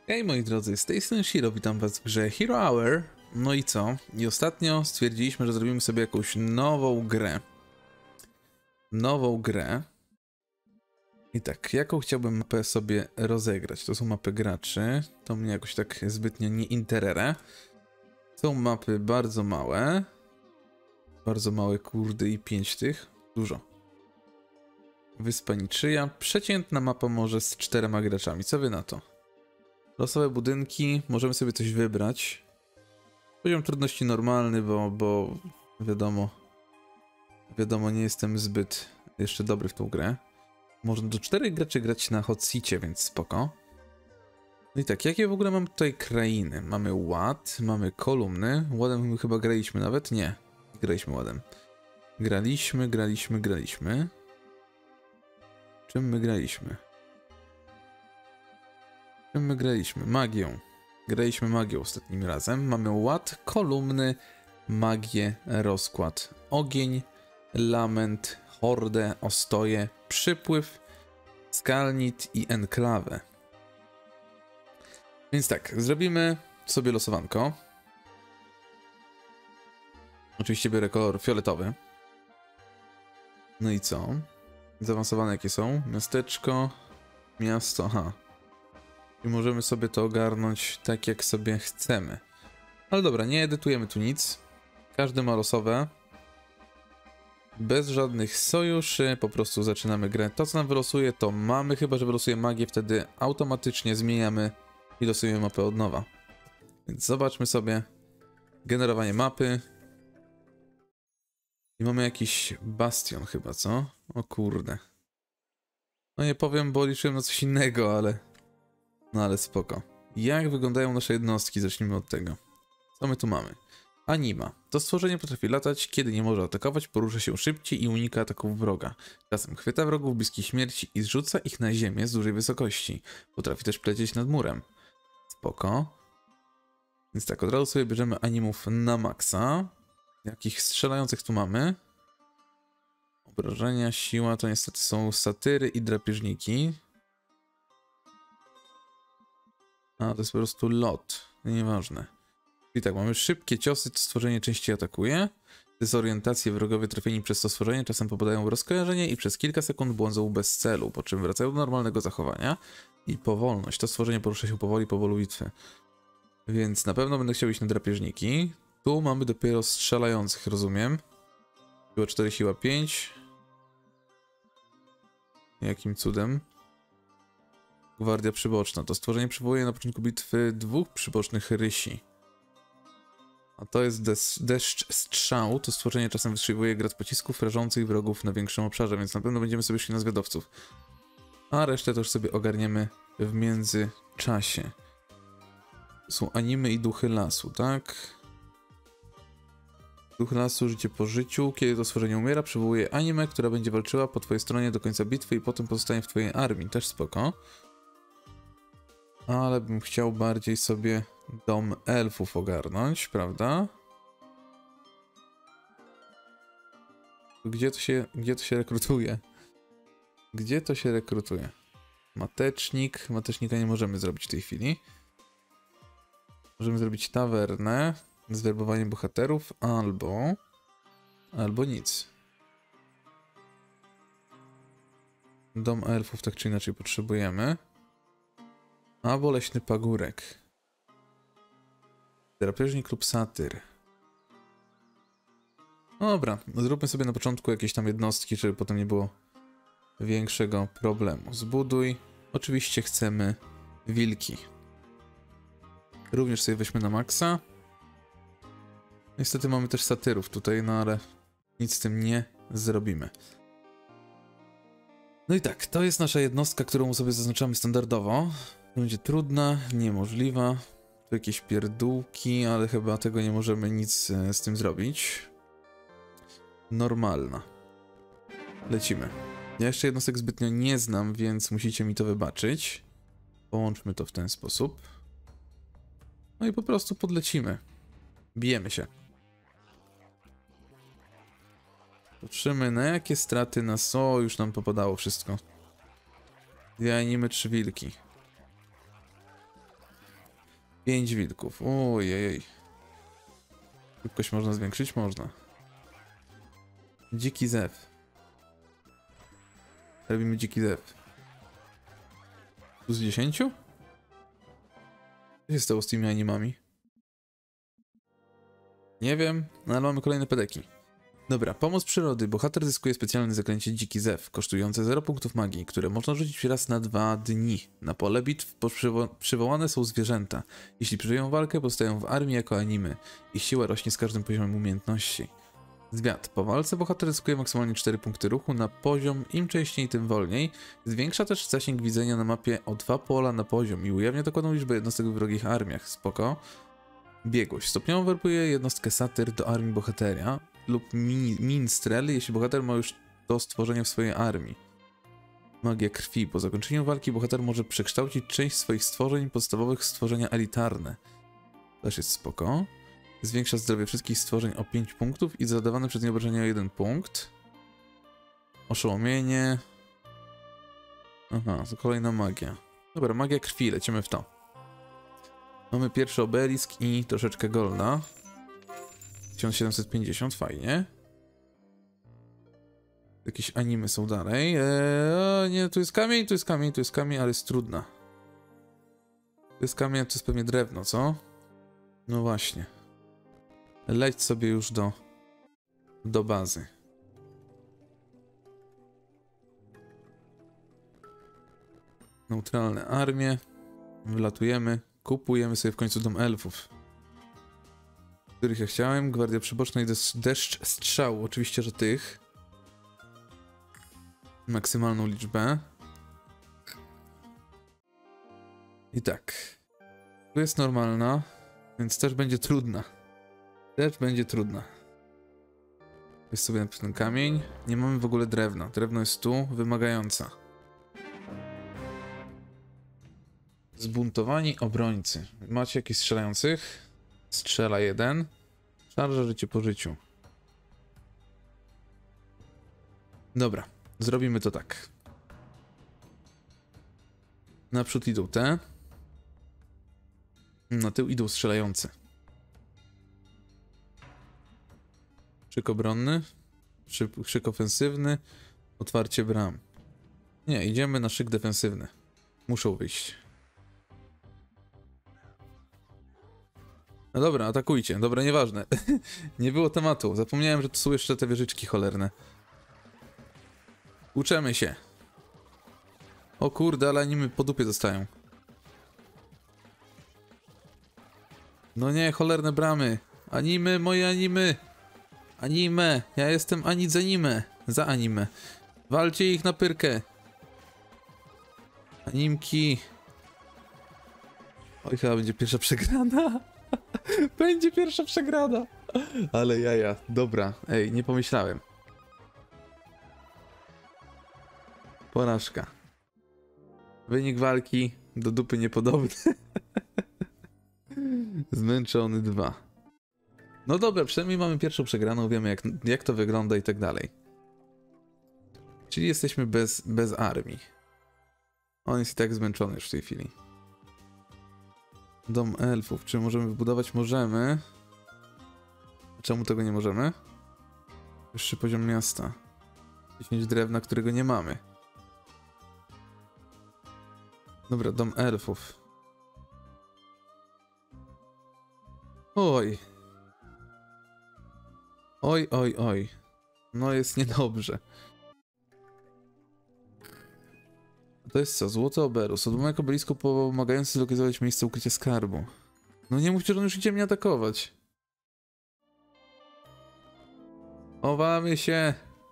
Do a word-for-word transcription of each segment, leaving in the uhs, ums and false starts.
Hej moi drodzy, z tej strony Shiro, witam was w grze Hero Hour. No i co? I ostatnio stwierdziliśmy, że zrobimy sobie jakąś nową grę. Nową grę. I tak, jaką chciałbym mapę sobie rozegrać? To są mapy graczy. To mnie jakoś tak zbytnio nie interere. Są mapy bardzo małe. Bardzo małe, kurde, i pięć tych. Dużo. Wyspa Niczyja. Przeciętna mapa może z czterema graczami. Co wy na to? Losowe budynki, możemy sobie coś wybrać. Poziom trudności normalny, bo, bo wiadomo, wiadomo, nie jestem zbyt jeszcze dobry w tą grę. Można do czterech graczy grać na hot seacie, więc spoko. No i tak, jakie w ogóle mam tutaj krainy? Mamy ład, mamy kolumny. Ładem my chyba graliśmy nawet? Nie, graliśmy ładem. Graliśmy, graliśmy, graliśmy. Czym my graliśmy? Czym my graliśmy? Magią. Graliśmy magią ostatnim razem. Mamy ład, kolumny, magię, rozkład, ogień, lament, hordę, ostoję, przypływ, skalnit i enklawę. Więc tak, zrobimy sobie losowanko. Oczywiście biorę kolor fioletowy. No i co? Zaawansowane jakie są? Miasteczko, miasto, aha. I możemy sobie to ogarnąć tak, jak sobie chcemy. Ale dobra, nie edytujemy tu nic. Każdy ma losowe. Bez żadnych sojuszy, po prostu zaczynamy grę. To, co nam wylosuje, to mamy, chyba że wylosuje magię, wtedy automatycznie zmieniamy i losujemy mapę od nowa. Więc zobaczmy sobie. Generowanie mapy. I mamy jakiś bastion chyba, co? O kurde. No nie powiem, bo liczyłem na coś innego, ale... No ale spoko. Jak wyglądają nasze jednostki? Zacznijmy od tego. Co my tu mamy? Anima. To stworzenie potrafi latać, kiedy nie może atakować, porusza się szybciej i unika ataków wroga. Czasem chwyta wrogów bliskiej śmierci i zrzuca ich na ziemię z dużej wysokości. Potrafi też lecieć nad murem. Spoko. Więc tak, od razu sobie bierzemy animów na maksa. Jakich strzelających tu mamy? Obrażenia, siła, to niestety są satyry i drapieżniki. A, to jest po prostu lot. Nieważne. I tak, mamy szybkie ciosy, to stworzenie częściej atakuje. Dezorientacje, wrogowie trafieni przez to stworzenie czasem popadają w rozkojarzenie i przez kilka sekund błądzą bez celu, po czym wracają do normalnego zachowania. I powolność, to stworzenie porusza się powoli po polu bitwy. Więc na pewno będę chciał iść na drapieżniki. Tu mamy dopiero strzelających, rozumiem. Siła cztery, siła pięć. Jakim cudem? Gwardia przyboczna. To stworzenie przywołuje na początku bitwy dwóch przybocznych rysi. A to jest des deszcz strzał. To stworzenie czasem wystrzeliwuje grad pocisków rażących wrogów na większym obszarze, więc na pewno będziemy sobie szli na zwiadowców. A resztę to już sobie ogarniemy w międzyczasie. Są animy i duchy lasu, tak? Duch lasu, życie po życiu. Kiedy to stworzenie umiera, przywołuje animę, która będzie walczyła po twojej stronie do końca bitwy i potem pozostanie w twojej armii. Też spoko. Ale bym chciał bardziej sobie dom elfów ogarnąć, prawda? Gdzie to się, gdzie to się rekrutuje? Gdzie to się rekrutuje? Matecznik. Matecznika nie możemy zrobić w tej chwili. Możemy zrobić tawernę z werbowaniem bohaterów, albo... albo nic. Dom elfów tak czy inaczej potrzebujemy. Albo leśny pagórek. Drapieżnik lub satyr. Dobra, zróbmy sobie na początku jakieś tam jednostki, żeby potem nie było większego problemu. Zbuduj. Oczywiście chcemy wilki. Również sobie weźmy na maksa. Niestety mamy też satyrów tutaj, no ale nic z tym nie zrobimy. No i tak, to jest nasza jednostka, którą sobie zaznaczamy standardowo. Będzie trudna, niemożliwa. Tu jakieś pierdółki, ale chyba tego nie możemy nic z tym zrobić. Normalna. Lecimy. Ja jeszcze jednostek zbytnio nie znam, więc musicie mi to wybaczyć. Połączmy to w ten sposób. No i po prostu podlecimy. Bijemy się. Patrzymy, na jakie straty nas... O, już nam popadało wszystko. Dwie animy, trzy wilki. Pięć wilków. Ojej. Szybkość można zwiększyć? Można. Dziki zew. Robimy dziki zew. Plus dziesięciu? Co się stało z tymi animami? Nie wiem, no ale mamy kolejne pedeki. Dobra, pomoc przyrody. Bohater zyskuje specjalne zaklęcie Dziki Zew, kosztujące zero punktów magii, które można rzucić raz na dwa dni. Na pole bitw przywo przywołane są zwierzęta. Jeśli przeżyją walkę, powstają w armii jako animy. Ich siła rośnie z każdym poziomem umiejętności. Zwiat. Po walce bohater zyskuje maksymalnie cztery punkty ruchu na poziom, im częściej, tym wolniej. Zwiększa też zasięg widzenia na mapie o dwa pola na poziom i ujawnia dokładną liczbę jednostek w wrogich armiach. Spoko. Biegłość. Stopniowo werbuje jednostkę satyr do armii bohatera lub mini, minstrel, jeśli bohater ma już to stworzenie w swojej armii. Magia krwi. Po zakończeniu walki bohater może przekształcić część swoich stworzeń podstawowych w stworzenia elitarne. Też jest spoko. Zwiększa zdrowie wszystkich stworzeń o pięć punktów i zadawane przez nie obrażenia o jeden punkt. Oszołomienie. Aha, to kolejna magia. Dobra, magia krwi, lecimy w to. Mamy pierwszy obelisk i troszeczkę golda. tysiąc siedemset pięćdziesiąt, fajnie. Jakieś animy są dalej. Eee, nie, tu jest kamień, tu jest kamień, tu jest kamień, ale jest trudna. Tu jest kamień, to jest pewnie drewno, co? No właśnie. Leć sobie już do, do bazy. Neutralne armie. Wlatujemy. Kupujemy sobie w końcu dom elfów. Których ja chciałem. Gwardia przyboczna i deszcz strzału. Oczywiście, że tych. Maksymalną liczbę. I tak. Tu jest normalna, więc też będzie trudna. Też będzie trudna. Jest sobie ten kamień. Nie mamy w ogóle drewna. Drewno jest tu, wymagająca. Zbuntowani obrońcy. Macie jakichś strzelających? Strzela jeden. Szarża życie po życiu. Dobra, zrobimy to tak. Naprzód idą te. Na tył idą strzelające. Szyk obronny. Szyk, szyk ofensywny. Otwarcie bram. Nie, idziemy na szyk defensywny. Muszą wyjść. No dobra, atakujcie. Dobra, nieważne. Nie było tematu. Zapomniałem, że tu są jeszcze te wieżyczki cholerne. Uczemy się. O kurde, ale animy po dupie dostają. No nie, cholerne bramy. Animy, moje animy. Anime. Ja jestem ani za anime. Za anime. Walcie ich na pyrkę. Animki. Oj, chyba będzie pierwsza przegrana. Będzie pierwsza przegrana. Ale jaja. Dobra. Ej, nie pomyślałem. Porażka. Wynik walki do dupy niepodobny. Zmęczony dwa. No dobra, przynajmniej mamy pierwszą przegraną, wiemy jak, jak to wygląda i tak dalej. Czyli jesteśmy bez, bez armii. On jest i tak zmęczony już w tej chwili. Dom elfów. Czy możemy wybudować? Możemy. Czemu tego nie możemy? Wyższy poziom miasta. dziesięć drewna, którego nie mamy. Dobra, dom elfów. Oj. Oj, oj, oj. No jest niedobrze. To jest co? Złoty oberus. Odłamek obelisku pomagający zlokalizować miejsce ukrycia skarbu. No nie mówcie, że on już idzie mnie atakować. Chowamy się.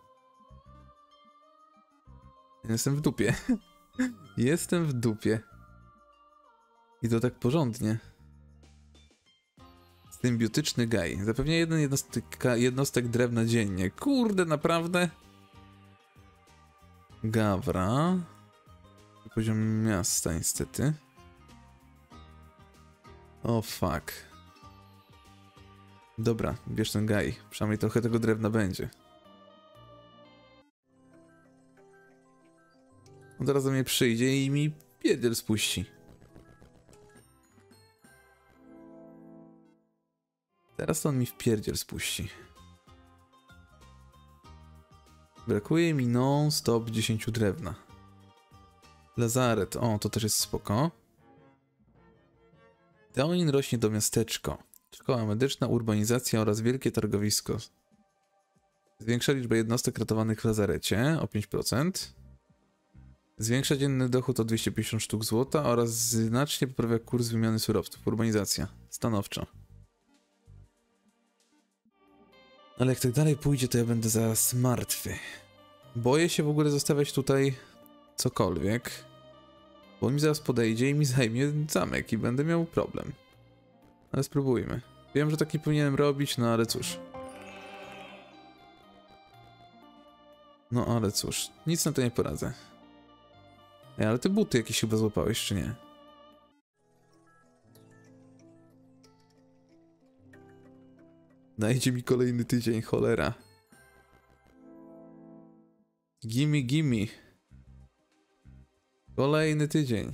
Jestem w dupie. Jestem w dupie. I to tak porządnie. Symbiotyczny gaj. Zapewnia jeden jednostek, jednostek drewna dziennie. Kurde, naprawdę? Gawra. Poziom miasta, niestety. O, fuck. Dobra, bierz ten gaj. Przynajmniej trochę tego drewna będzie. On teraz do mnie przyjdzie i mi pierdziel spuści. Teraz to on mi w pierdziel spuści. Brakuje mi non-stop dziesięć drewna. Lazaret, o, to też jest spoko. Teonin rośnie do miasteczko. Szkoła medyczna, urbanizacja oraz wielkie targowisko. Zwiększa liczbę jednostek ratowanych w lazarecie o pięć procent. Zwiększa dzienny dochód o dwieście pięćdziesiąt sztuk złota oraz znacznie poprawia kurs wymiany surowców. Urbanizacja. Stanowczo. Ale jak tak dalej pójdzie, to ja będę zaraz martwy. Boję się w ogóle zostawiać tutaj cokolwiek. Bo on mi zaraz podejdzie i mi zajmie zamek i będę miał problem. Ale spróbujmy. Wiem, że tak nie powinienem robić, no ale cóż. No ale cóż, nic na to nie poradzę. Ej, ale te buty jakieś chyba złapałeś, czy nie? Dajcie mi kolejny tydzień, cholera. Gimme, gimme. Kolejny tydzień.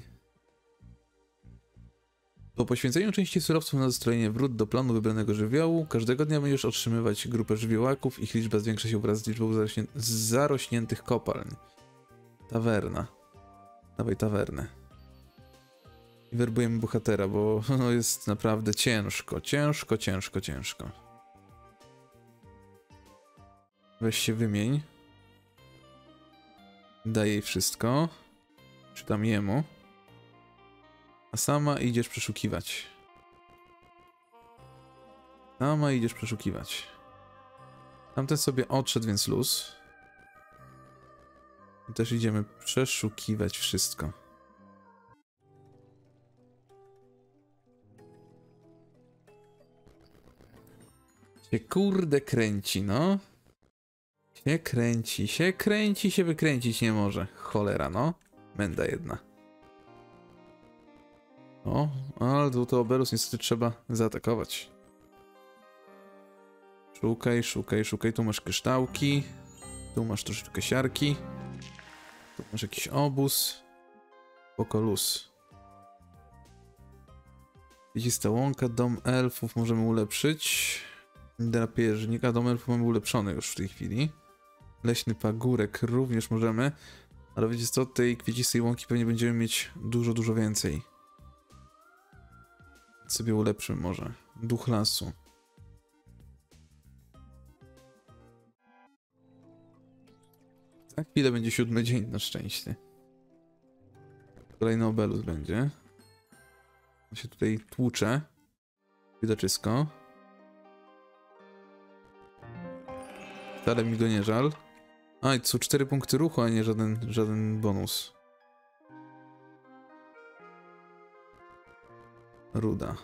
Po poświęceniu części surowców na dostrojenie wrót do planu wybranego żywiołu, każdego dnia będziesz otrzymywać grupę żywiołaków, ich liczba zwiększa się wraz z liczbą zarośnie zarośniętych kopalń. Tawerna. Dawaj tawernę. I werbujemy bohatera, bo no jest naprawdę ciężko, ciężko, ciężko, ciężko. Weź się wymień. Daj jej wszystko. Czy tam jemu. A sama idziesz przeszukiwać. Sama idziesz przeszukiwać. Tamten sobie odszedł, więc luz. I też idziemy przeszukiwać wszystko. Się kurde kręci, no. Się kręci, się kręci, się wykręcić nie może. Cholera, no. Menda jedna. O, ale tu to Obelus niestety trzeba zaatakować. Szukaj, szukaj, szukaj. Tu masz kryształki. Tu masz troszeczkę siarki. Tu masz jakiś obóz. Poko luz. Widzista łąka, dom elfów możemy ulepszyć. Drapieżnika, dom elfów mamy ulepszony już w tej chwili. Leśny pagórek również możemy. Ale wiecie co, tej kwiecistej łąki pewnie będziemy mieć dużo, dużo więcej. Sobie ulepszymy może. Duch lasu. Za chwilę będzie siódmy dzień na szczęście. Kolejny Obelus będzie. On się tutaj tłucze. Widoczysko. Wcale mi go nie żal. A, i to są cztery punkty ruchu, a nie żaden, żaden bonus. Ruda.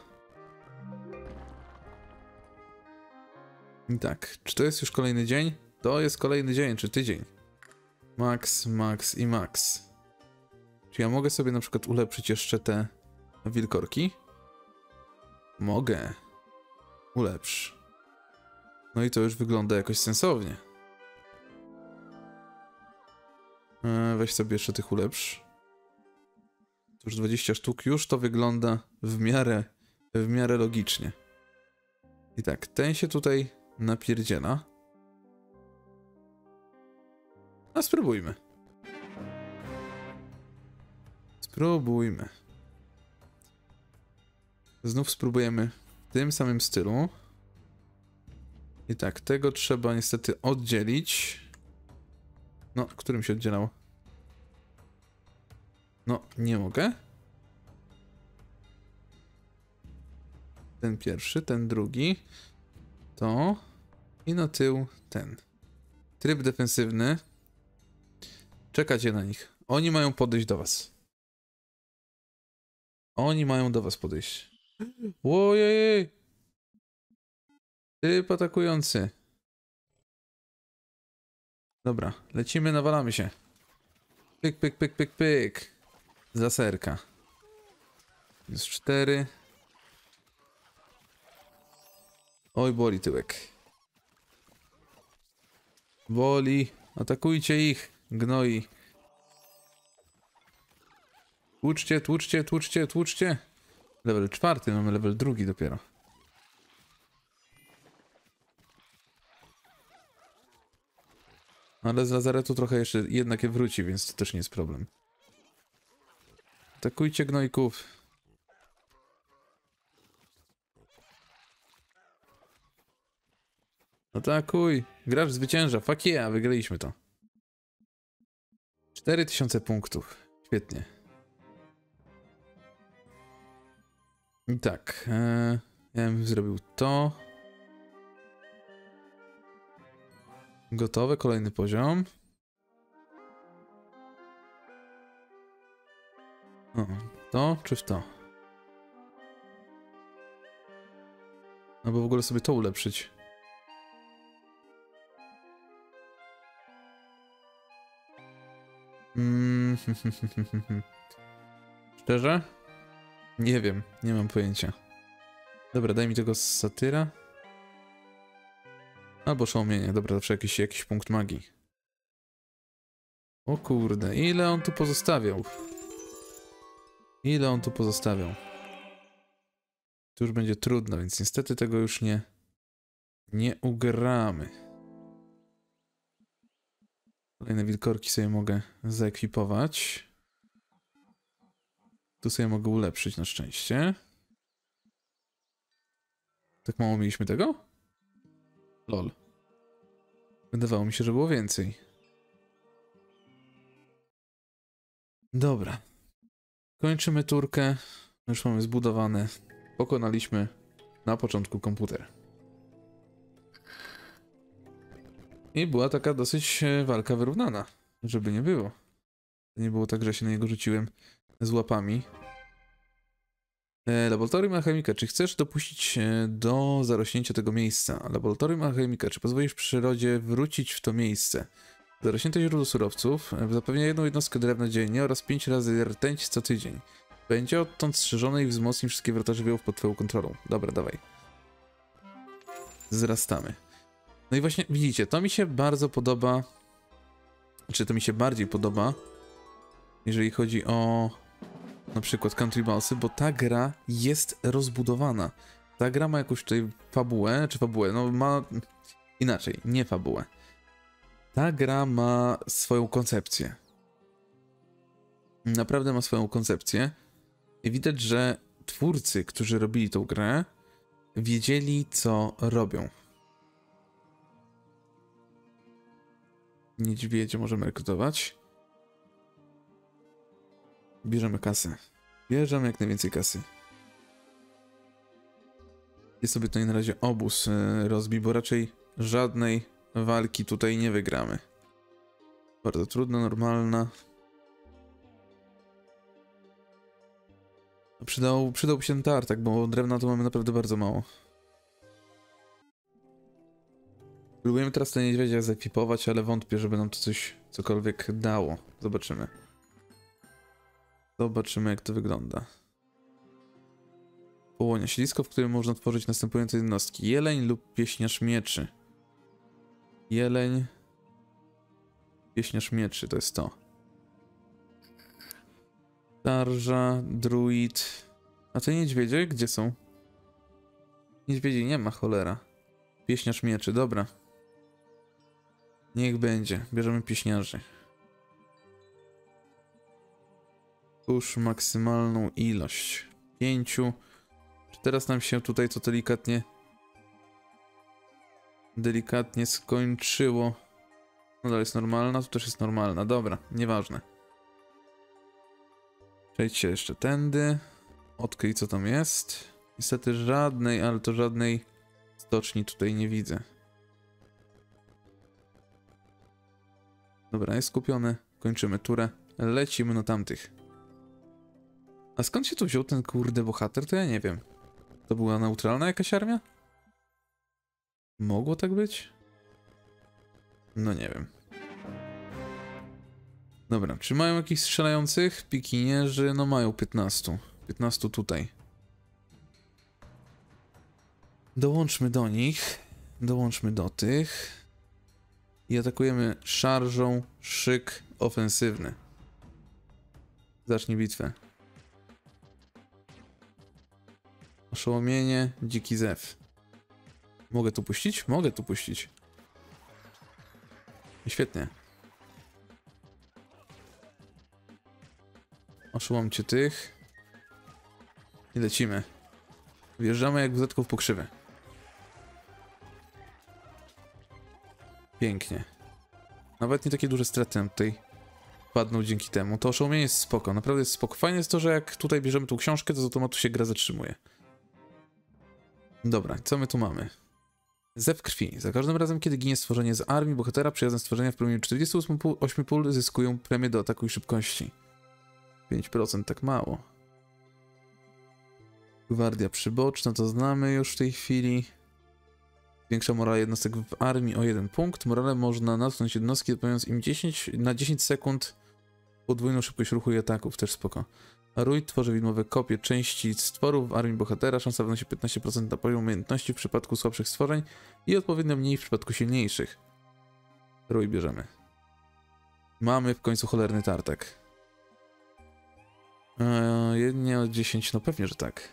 I tak, czy to jest już kolejny dzień? To jest kolejny dzień, czy tydzień. Max, max i max. Czy ja mogę sobie na przykład ulepszyć jeszcze te wilkorki? Mogę. Ulepsz. No i to już wygląda jakoś sensownie. Eee, weź sobie jeszcze tych ulepsz. To już dwadzieścia sztuk. Już to wygląda w miarę, w miarę logicznie. I tak, ten się tutaj napierdziela. A spróbujmy. Spróbujmy. Znów spróbujemy w tym samym stylu. I tak, tego trzeba niestety oddzielić. No, którym się oddzielał? No, nie mogę. Ten pierwszy, ten drugi. To. I na tył ten. Tryb defensywny. Czekacie na nich. Oni mają podejść do was. Oni mają do was podejść. Ojej! Typ atakujący. Dobra, lecimy, nawalamy się. Pyk, pyk, pyk, pyk, pyk. Z laserka. Jest cztery. Oj, boli tyłek. Boli. Atakujcie ich, gnoi. Tłuczcie, tłuczcie, tłuczcie, tłuczcie. Level czwarty, mamy level drugi dopiero. Ale z lazaretu trochę jeszcze jednak je wróci, więc to też nie jest problem. Atakujcie gnojków. Atakuj. Gracz zwycięża. Fuck yeah, wygraliśmy to. cztery tysiące punktów. Świetnie. I tak. E, ja bym zrobił to. Gotowe. Kolejny poziom. O, to czy w to? No bo w ogóle sobie to ulepszyć. Mm, Szczerze? Nie wiem, nie mam pojęcia. Dobra, daj mi tego satyra. Albo szołomienie, dobra, zawsze jakiś, jakiś punkt magii. O kurde, ile on tu pozostawiał? Ile on tu pozostawiał? To już będzie trudno, więc niestety tego już nie... Nie ugramy. Kolejne wilkorki sobie mogę zaekwipować. Tu sobie mogę ulepszyć na szczęście. Tak mało mieliśmy tego? Lol. Wydawało mi się, że było więcej. Dobra. Kończymy turkę. Już mamy zbudowane. Pokonaliśmy na początku komputer. I była taka dosyć walka wyrównana. Żeby nie było. Nie było tak, że się na niego rzuciłem z łapami. E, laboratorium alchemika. Czy chcesz dopuścić do zarośnięcia tego miejsca? Laboratorium alchemika. Czy pozwolisz przyrodzie wrócić w to miejsce? Zarośnięte źródło surowców zapewnia jedną jednostkę drewna dziennie oraz pięć razy rtęć co tydzień. Będzie odtąd strzeżone i wzmocni wszystkie wrota żywiołów pod twoją kontrolą. Dobra, dawaj. Zrastamy. No i właśnie, widzicie, to mi się bardzo podoba. Czy to mi się bardziej podoba, jeżeli chodzi o na przykład Country Ballsy, bo ta gra jest rozbudowana. Ta gra ma jakąś tutaj fabułę, czy fabułę, no ma inaczej, nie fabułę. Ta gra ma swoją koncepcję. Naprawdę ma swoją koncepcję. I widać, że twórcy, którzy robili tą grę, wiedzieli, co robią. Niedźwiedzie możemy rekrutować. Bierzemy kasę. Bierzemy jak najwięcej kasy. Jest sobie tutaj na razie obóz yy, rozbij, bo raczej żadnej walki tutaj nie wygramy. Bardzo trudna, normalna. Przydał, przydałby się ten tartak, bo drewna to mamy naprawdę bardzo mało. Próbujemy teraz te niedźwiedzia zakwipować, ale wątpię, żeby nam to coś, cokolwiek dało. Zobaczymy. Zobaczymy, jak to wygląda. Połonia. Siedlisko, w którym można tworzyć następujące jednostki. Jeleń lub pieśniarz mieczy. Jeleń. Pieśniarz mieczy, to jest to. Tarża, druid. A te niedźwiedzie? Gdzie są? Niedźwiedzi nie ma, cholera. Pieśniarz mieczy, dobra. Niech będzie. Bierzemy pieśniarzy. Już maksymalną ilość. Pięciu. Czy teraz nam się tutaj to delikatnie... Delikatnie skończyło. Nadal jest normalna, to też jest normalna. Dobra, nieważne. Przejdźcie jeszcze tędy. Odkryj, co tam jest. Niestety żadnej, ale to żadnej stoczni tutaj nie widzę. Dobra, jest skupione. Kończymy turę. Lecimy na tamtych. A skąd się tu wziął ten kurde bohater, to ja nie wiem. To była neutralna jakaś armia? Mogło tak być? No nie wiem. Dobra, czy mają jakichś strzelających? Pikinierzy? No mają piętnastu. piętnastu tutaj. Dołączmy do nich. Dołączmy do tych. I atakujemy szarżą, szyk ofensywny. Zacznij bitwę. Oszołomienie, dziki zew. Mogę tu puścić? Mogę tu puścić. I świetnie. Oszołomcie tych. I lecimy. Wjeżdżamy jak wzetków po krzywy. Pięknie. Nawet nie takie duże straty nam tutaj padną dzięki temu. To oszołomienie jest spoko, naprawdę jest spoko. Fajne jest to, że jak tutaj bierzemy tą książkę, to z automatu się gra zatrzymuje. Dobra, co my tu mamy? Zew krwi. Za każdym razem, kiedy ginie stworzenie z armii bohatera, przyjazne stworzenia w promieniu czterdziestu ośmiu pól zyskują premię do ataku i szybkości. pięć procent, tak mało. Gwardia przyboczna, to znamy już w tej chwili. Zwiększa morale jednostek w armii o jeden punkt. Morale można natknąć jednostki, dodając im dziesięć, na dziesięć sekund podwójną szybkość ruchu i ataków, też spoko. Rój tworzy widmowe kopie części stworów w armii bohatera. Szansa wynosi piętnaście procent na poziom umiejętności w przypadku słabszych stworzeń i odpowiednio mniej w przypadku silniejszych. Rój bierzemy. Mamy w końcu cholerny tartak. Eee, jednie o dziesięć, no pewnie, że tak.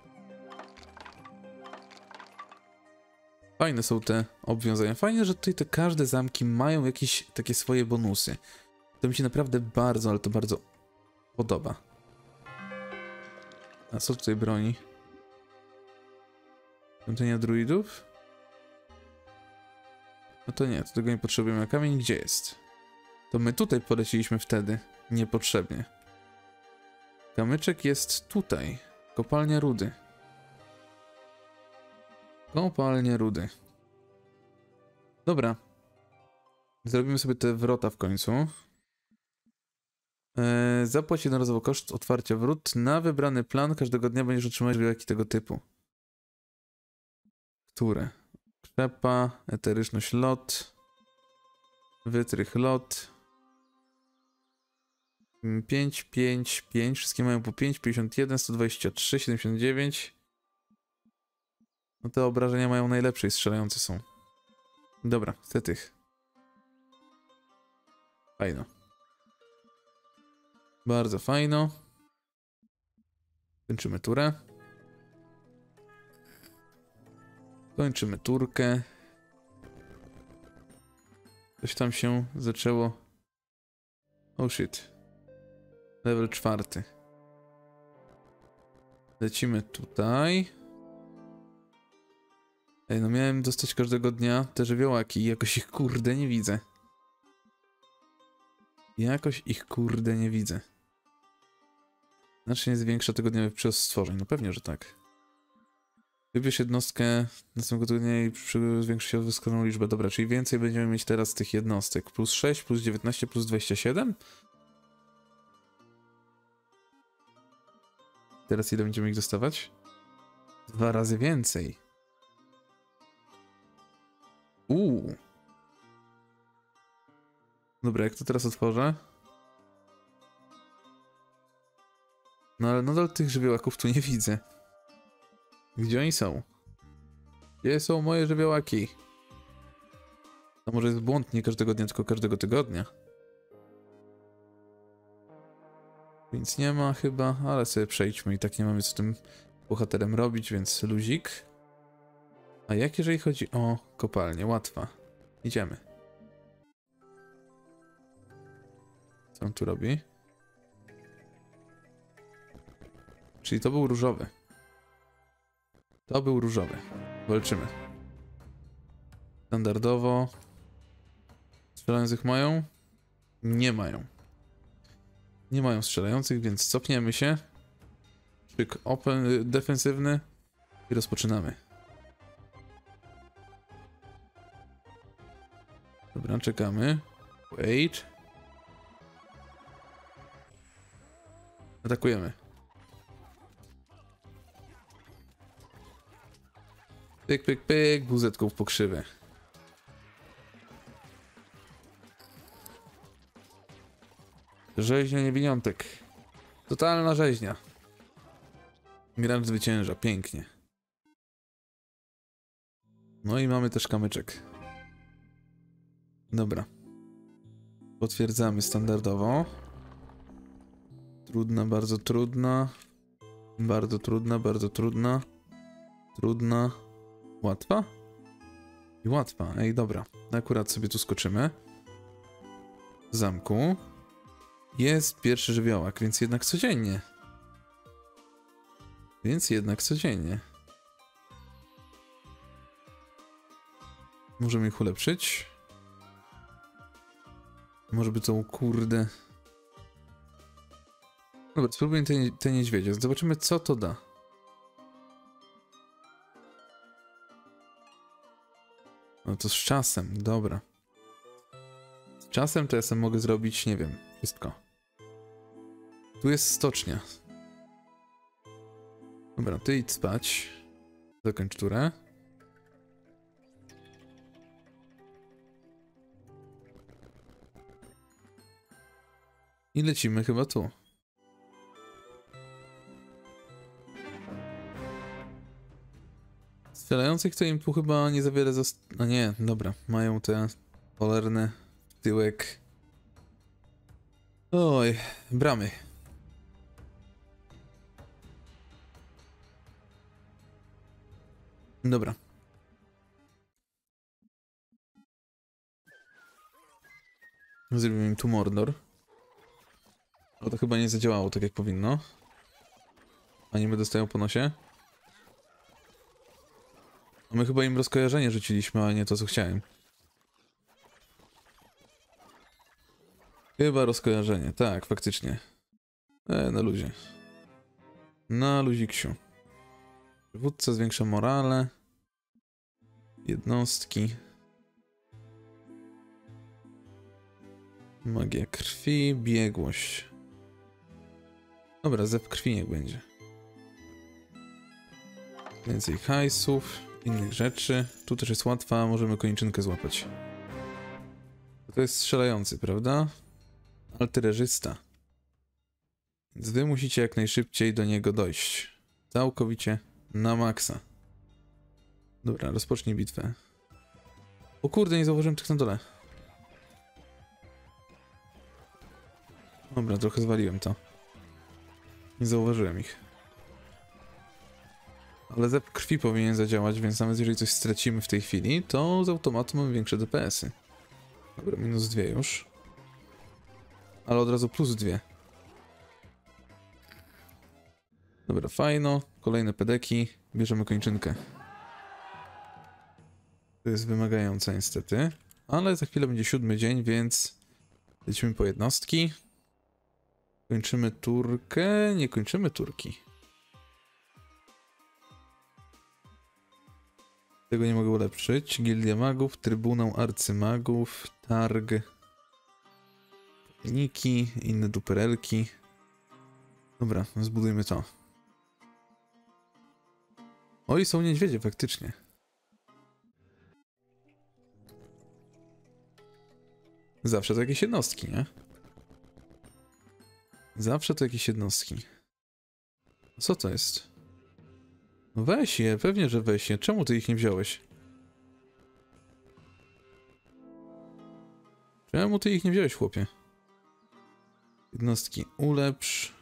Fajne są te obwiązania. Fajne, że tutaj te każde zamki mają jakieś takie swoje bonusy. To mi się naprawdę bardzo, ale to bardzo podoba. A co tutaj broni? Świątynia druidów? No to nie, to tego nie potrzebujemy. A kamień gdzie jest? To my tutaj poleciliśmy wtedy. Niepotrzebnie. Kamyczek jest tutaj. Kopalnia rudy. Kopalnia rudy. Dobra. Zrobimy sobie te wrota w końcu. Eee, zapłać jednorazowo koszt otwarcia wrót. Na wybrany plan każdego dnia będziesz otrzymać wielki tego typu. Które? Krzepa, eteryczność lot, wytrych lot. pięć, pięć, pięć. Wszystkie mają po pięć, pięćdziesiąt jeden, sto dwadzieścia trzy, siedemdziesiąt dziewięć. No te obrażenia mają najlepsze i strzelające są. Dobra, chcę tych. Fajno. Bardzo fajno. Kończymy turę. Kończymy turkę. Coś tam się zaczęło. Oh shit. Level czwarty. Lecimy tutaj. Ej, no miałem dostać każdego dnia te żywiołaki i jakoś ich kurde nie widzę. Jakoś ich kurde nie widzę. Znacznie zwiększa tygodniowy przyrost stworzeń. No pewnie, że tak. Wybierz jednostkę następnego dnia i zwiększy się o wskazaną liczbę. Dobra, czyli więcej będziemy mieć teraz tych jednostek. Plus sześć, plus dziewiętnaście, plus dwadzieścia siedem. Teraz ile będziemy ich dostawać? Dwa razy więcej. Uuu. Dobra, jak to teraz otworzę? No ale nadal tych żywiołaków tu nie widzę. Gdzie oni są? Gdzie są moje żywiołaki? To może jest błąd nie każdego dnia, tylko każdego tygodnia. Więc nie ma chyba, ale sobie przejdźmy i tak nie mamy co z tym bohaterem robić, więc luzik. A jak jeżeli chodzi o kopalnię? Łatwa. Idziemy. Co on tu robi? Czyli to był różowy. To był różowy. Walczymy. Standardowo. Strzelających mają? Nie mają. Nie mają strzelających, więc cofniemy się. Szyk open, defensywny. I rozpoczynamy. Dobra, czekamy. Wait. Atakujemy. Pyk, pyk, pyk. Buzetką w pokrzywę. Rzeźnia niewiniątek. Totalna rzeźnia. Gracz zwycięża. Pięknie. No i mamy też kamyczek. Dobra. Potwierdzamy standardowo. Trudna, bardzo trudna. Bardzo trudna, bardzo trudna. Trudna. Łatwa? I łatwa. Ej, dobra. Akurat sobie tu skoczymy. W zamku. Jest pierwszy żywiołak, więc jednak codziennie. Więc jednak codziennie. Możemy ich ulepszyć. Może by tą kurde... Dobra, spróbujmy te, te niedźwiedzie. Zobaczymy, co to da. No to z czasem, dobra. Z czasem to ja sobie mogę zrobić, nie wiem, wszystko. Tu jest stocznia. Dobra, ty idź spać. Zakończ turę. I lecimy chyba tu. Strzelających to im tu chyba nie za wiele zost... No nie, dobra. Mają te cholerne tyłek. Oj, bramy. Dobra. Zrobimy im tu Mordor. Ale to chyba nie zadziałało tak jak powinno. Animy dostają po nosie. A my chyba im rozkojarzenie rzuciliśmy, a nie to co chciałem. Chyba rozkojarzenie, tak, faktycznie. E, na luzie. Na luziksiu. Przywódca zwiększa morale. Jednostki. Magia krwi, biegłość. Dobra, zep krwi niech będzie. Więcej hajsów, innych rzeczy. Tu też jest łatwa, możemy kończynkę złapać. To jest strzelający, prawda? Artylerzysta. Więc wy musicie jak najszybciej do niego dojść. Całkowicie na maksa. Dobra, rozpocznij bitwę. O kurde, nie zauważyłem tych na dole. Dobra, trochę zwaliłem to. Nie zauważyłem ich. Ale zep krwi powinien zadziałać, więc nawet jeżeli coś stracimy w tej chwili, to z automatu mamy większe D P S-y. Dobra, minus dwie już. Ale od razu plus dwie. Dobra, fajno. Kolejne pedeki. Bierzemy kończynkę. To jest wymagające niestety. Ale za chwilę będzie siódmy dzień, więc lecimy po jednostki. Kończymy turkę. Nie kończymy turki. Tego nie mogę ulepszyć. Gildia Magów, Trybunał Arcymagów, Targ, Niki, inne duperelki. Dobra, zbudujmy to. Oj, są niedźwiedzie faktycznie. Zawsze to jakieś jednostki, nie? Zawsze to jakieś jednostki. Co to jest? No weź je, pewnie, że weź je. Czemu ty ich nie wziąłeś? Czemu ty ich nie wziąłeś, chłopie? Jednostki ulepsz.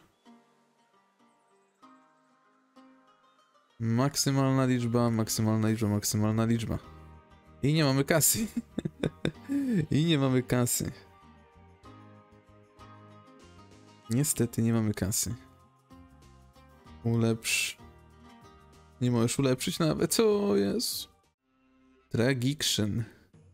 Maksymalna liczba, maksymalna liczba, maksymalna liczba. I nie mamy kasy. I nie mamy kasy. Niestety nie mamy kasy. Ulepsz. Nie możesz ulepszyć nawet. Co jest? Tragiction.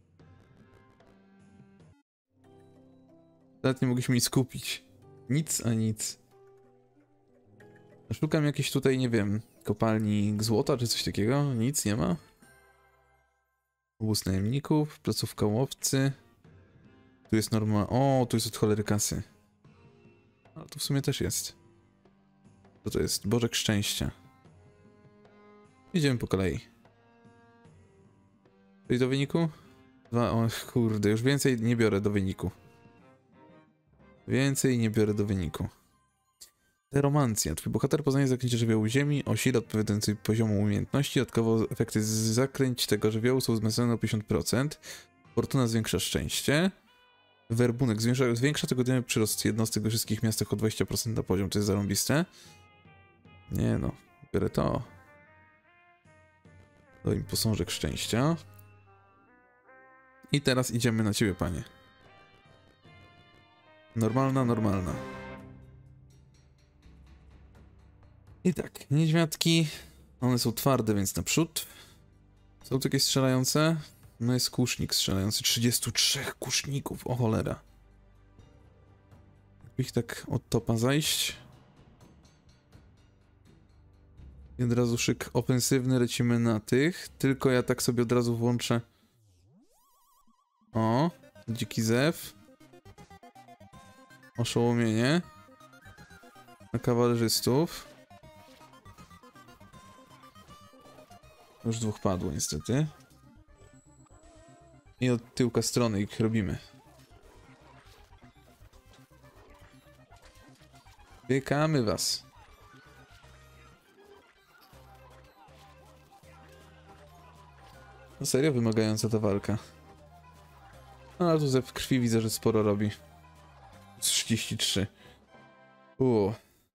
Nawet nie mogliśmy nic kupić. Nic a nic. Szukam jakiejś tutaj, nie wiem, kopalni złota czy coś takiego. Nic nie ma. Obóz najemników, placówka łowcy. Tu jest norma... O, tu jest od cholery kasy. Ale tu w sumie też jest. Co to jest? Bożek szczęścia. Idziemy po kolei. Coś do wyniku? Dwa... O kurde, już więcej nie biorę do wyniku. Więcej nie biorę do wyniku. Deromancja. Twój bohater poznaje zaklęcie żywiołu ziemi o sile odpowiadającej poziomu umiejętności. Dodatkowo efekty z zaklęć tego żywiołu są wzmocnione o pięćdziesiąt procent. Fortuna zwiększa szczęście. Werbunek zwiększa, zwiększa tygodniowy przyrost jednostek we wszystkich miastach o dwadzieścia procent na poziom. To jest zarąbiste. Nie no, biorę to. Daj mi posążek szczęścia. I teraz idziemy na ciebie, panie. Normalna, normalna. I tak, niedźwiadki. One są twarde, więc naprzód. Są tu jakieś strzelające? No jest kusznik strzelający. trzydziestu trzech kuszników, o cholera. Jakby ich tak od topa zajść. I od razu szyk ofensywny, lecimy na tych. Tylko ja tak sobie od razu włączę. O, dziki zew. Oszołomienie. Na kawalerzystów. Już dwóch padło niestety. I od tyłka strony ich robimy. Piekamy was. No serio wymagająca ta walka. No ale tu ze krwi widzę, że sporo robi. trzydzieści trzy. Uuu.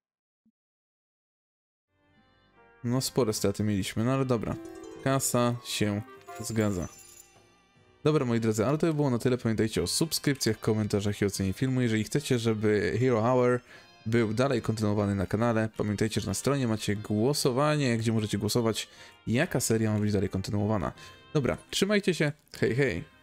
No spore straty mieliśmy, no ale dobra. Kasa się zgadza. Dobra moi drodzy, ale to by było na tyle. Pamiętajcie o subskrypcjach, komentarzach i ocenie filmu. Jeżeli chcecie, żeby Hero Hour był dalej kontynuowany na kanale, pamiętajcie, że na stronie macie głosowanie, gdzie możecie głosować, jaka seria ma być dalej kontynuowana. Dobra, trzymajcie się, hej hej!